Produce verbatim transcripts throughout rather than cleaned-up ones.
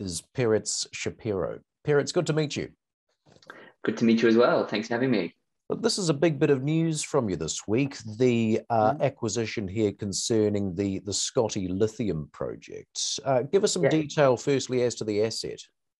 is Peretz Schapiro. Peretz, good to meet you. Good to meet you as well. Thanks for having me. Look, this is a big bit of news from you this week, the uh, mm-hmm. acquisition here concerning the, the Scotty Lithium Project. Uh, give us some yeah. detail firstly as to the asset.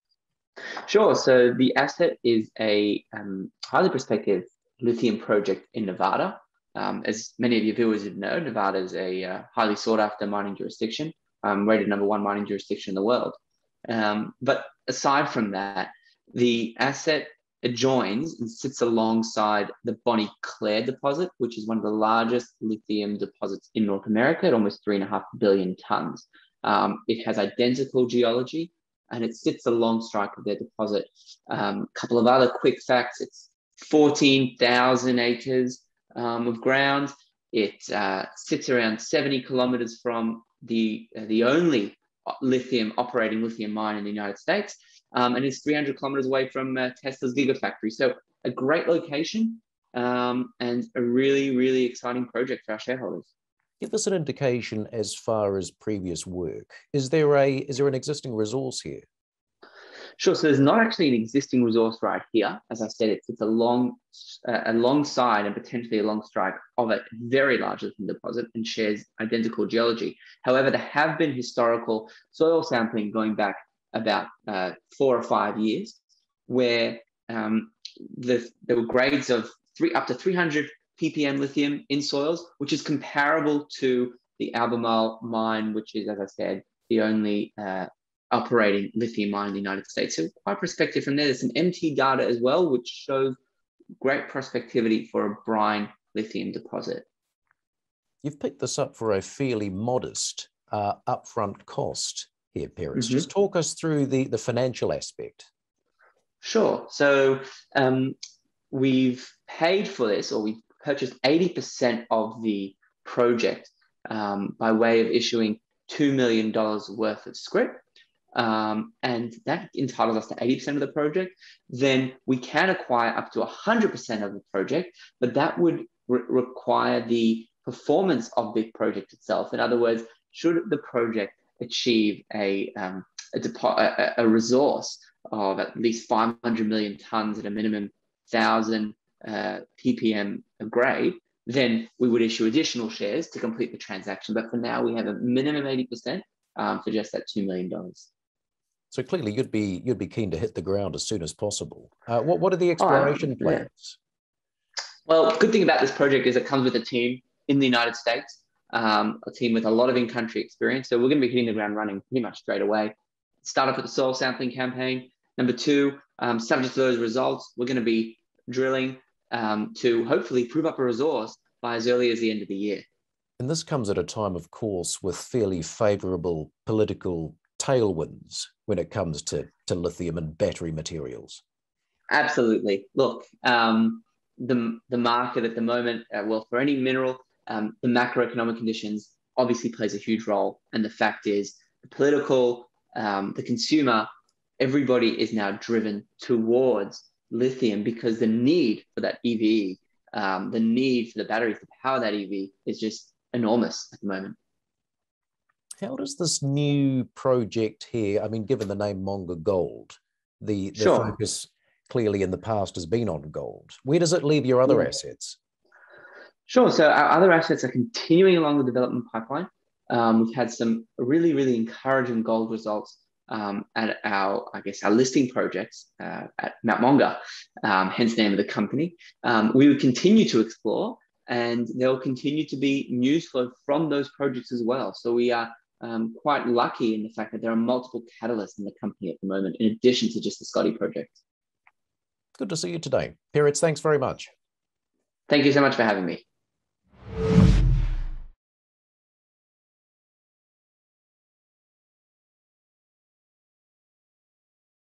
Sure. So the asset is a um, highly prospective lithium project in Nevada. Um, as many of your viewers would know, Nevada is a uh, highly sought after mining jurisdiction, um, rated number one mining jurisdiction in the world. Um, but aside from that, the asset adjoins and sits alongside the Bonnie Claire deposit, which is one of the largest lithium deposits in North America at almost three and a half billion tons. Um, it has identical geology and it sits along strike of their deposit. A um, couple of other quick facts: it's fourteen thousand acres um, of ground. It uh, sits around seventy kilometers from the, uh, the only lithium operating lithium mine in the United States. Um, and it's three hundred kilometers away from uh, Tesla's Gigafactory. So a great location um, and a really, really exciting project for our shareholders. Give us an indication as far as previous work. Is there a is there an existing resource here? Sure. So there's not actually an existing resource right here. As I said, it's, it's along, uh, alongside and potentially along strike of a very large lithium deposit and shares identical geology. However, there have been historical soil sampling going back about uh, four or five years, where um, the, there were grades of three up to three hundred p p m lithium in soils, which is comparable to the Albemarle mine, which is, as I said, the only uh, operating lithium mine in the United States. So quite prospective from there. There's some M T data as well, which shows great prospectivity for a brine lithium deposit. You've picked this up for a fairly modest uh, upfront cost here, Peretz. Mm-hmm. Just talk us through the, the financial aspect. Sure. So um, we've paid for this, or we've purchased eighty percent of the project um, by way of issuing two million dollars worth of scrip. Um, and that entitles us to eighty percent of the project. Then we can acquire up to one hundred percent of the project, but that would re require the performance of the project itself. In other words, should the project achieve a, um, a, a, a resource of at least five hundred million tons at a minimum one thousand uh, p p m of grade, then we would issue additional shares to complete the transaction. But for now, we have a minimum eighty percent um, for just that two million dollars. So clearly, you'd be you'd be keen to hit the ground as soon as possible. Uh, what what are the exploration oh, plans? Yeah. Well, good thing about this project is it comes with a team in the United States, um, a team with a lot of in-country experience. So we're going to be hitting the ground running pretty much straight away. Start off with the soil sampling campaign. Number two, um, subject to those results, we're going to be drilling um, to hopefully prove up a resource by as early as the end of the year. And this comes at a time, of course, with fairly favourable political tailwinds when it comes to, to lithium and battery materials. Absolutely. Look, um, the, the market at the moment, uh, well, for any mineral, um, the macroeconomic conditions obviously plays a huge role. And the fact is, the political, um, the consumer, everybody is now driven towards lithium because the need for that E V, um, the need for the batteries to power that E V is just enormous at the moment. How does this new project here, I mean, given the name Monger Gold, the, the sure. focus clearly in the past has been on gold. Where does it leave your other yeah. assets? Sure. So our other assets are continuing along the development pipeline. Um, we've had some really, really encouraging gold results um, at our, I guess, our listing projects uh, at Mount Monger, um, hence the name of the company. Um, we would continue to explore, and there will continue to be news flow from those projects as well. So we are Um, quite lucky in the fact that there are multiple catalysts in the company at the moment, in addition to just the Scotty project. Good to see you today. Peretz, thanks very much. Thank you so much for having me.